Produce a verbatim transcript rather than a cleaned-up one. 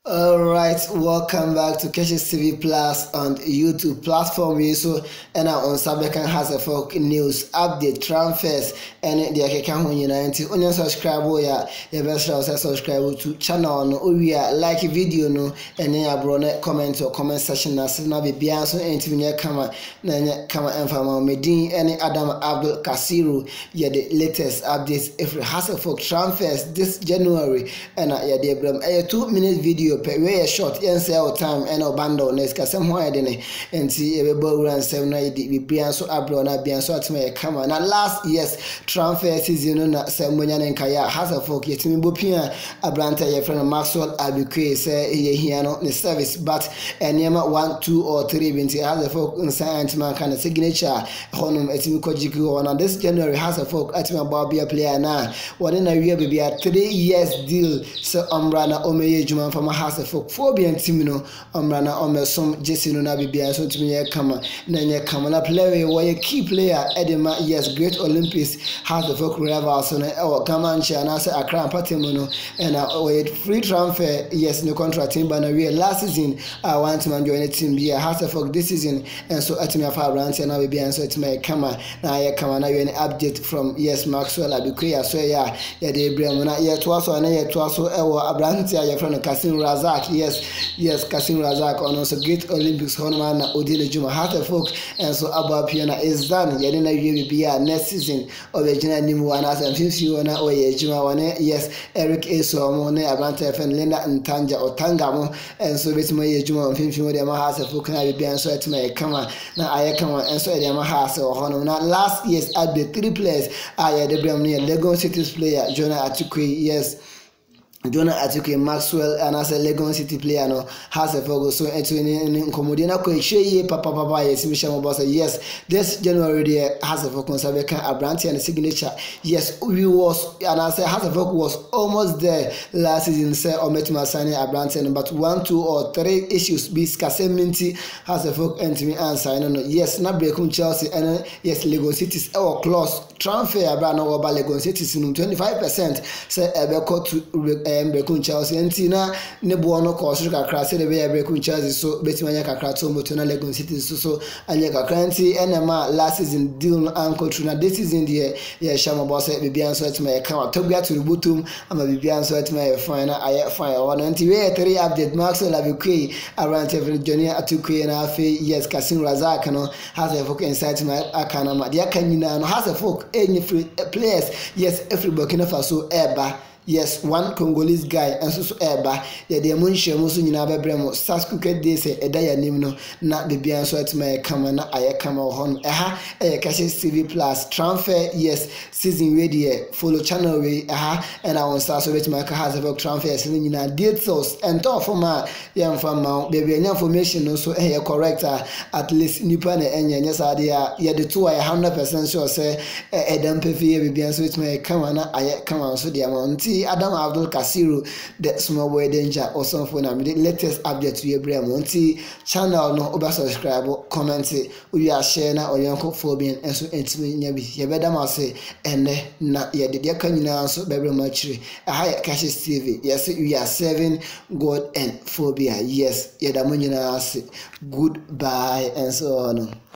Alright, welcome back to Keshes T V Plus on YouTube platform. So, and on Sabekan has a folk news update transfers and the Akakan when you ninety. Onion subscribe, ya, your best subscribe to channel no, we are like video no, and then abroad comment or comment section as na be bianso and to kama na kama enfama medin any Adam Abdul Kasiru, yeah, the latest updates if it has a folk transfers this January and yeah, the a two minute video. Very short, yes, our time and our bundle. Let's get some more than and see a bow run seven ninety. We be so abroad, not be so to my camera. Now, last year's transfer season, Samuel and Kaya has a folk yet. Me bopia a brand your friend Maxwell Abique say here not the service, but and Yama one, two, or three binti has a folk in science man kind of signature. Honum at Mikojiku on this January has a folk at my Bobby player now. One in a year be a three years deal. So Umbrana Omeye Juman from a house of Phobians Timino, Umbrana Omersom, Jesse no Nabibia, so to me, Kama, Nanya Kamala player, why a key player, Edema, yes, great Olympics, has the folk rivals on our Gamancha, and I say a crown patimono, and I free transfer, yes, no contract team, but last season, I want to join a team, be a house of folk this season, and so at me a far branch, and I will be answered to my Kama, now I come and I an update from yes, Maxwell Abique, so yeah, yeah, they bring when I yet was on a yet was so a branch, your friend Kasim Razak, yes, yes, Kasim Razak on also great Olympics Honman Odile Juma Hata folk and so Abba Piana is done. Yadina will be a next season of the General Nimuanas and fifty one or Juma one, yes, Eric Eso, Mone, Abanta and Linda and Tanja or Tangamo, and so with my Juma and fifty one Mahas of folk and I be answered so at my come now I come and so at Yamahas or Honor. Now last year's at the three players I had the Bramley Legon City's player, Jonah Atukwe, yes. Jonah Atuke Maxwell and as a Legon City player no has a focus so into in Comodina Koche Papa Papa yes Michelle Bossa yes this January there has a focus a branch and a signature yes we was and I say has a focus was almost there last season say or met my signing a branch but one two or three issues be Minty has a focus and to me answer no yes na break Chelsea and yes Legon City's our clause transfer brand over Legon City's twenty-five percent say ebe to Brekun Chelsea and Tina Nebuano Kosuka Crass, the way Brekun Chelsea so Betimania Crato Motona Legon City so Anyaka Cranty and Emma last season deal uncle Truna. This is in the yeah Shama Boss at Bibian so at my account. Tobia to the Butum, I'm a Bibian so at my final I fire one and three update Maxwell Abique around every journey at two and a half yes Kasim Razakano has a folk inside my Akanama. The Akanina has a folk any free players yes every Burkina Faso Eba. Yes, one Congolese guy and so so eba ya de munhye muso nyina bebremo saskuke de se eda ya nim no na bibia so at my kama na aye kama hon eha e Keshes T V Plus transfer yes season we dey follow channel we eha and I want so so with my has about transfers nyina details and talk for ma ya mfama baby information no so eh correct at least nipa na enye nya sa de ya de two one hundred percent sure say edam pefi bibia so with my kama na aye kama so de amount Adam Abdul Kasiru, the small boy danger or something. I'm the latest update to your brain. Monty channel no over subscribe, comment it. We are sharing our young Phobians and so intimate. You better must say and na yeah the dear can now so very much. A high Keshes T V. Yes, we are serving God and phobia. Yes, yeah the money now say goodbye and so on.